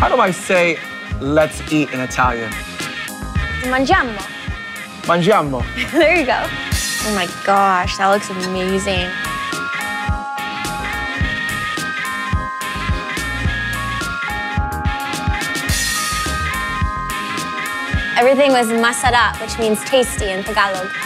How do I say let's eat in Italian? Mangiamo. Mangiamo. There you go. Oh my gosh, that looks amazing. Everything was masarap, which means tasty in Tagalog.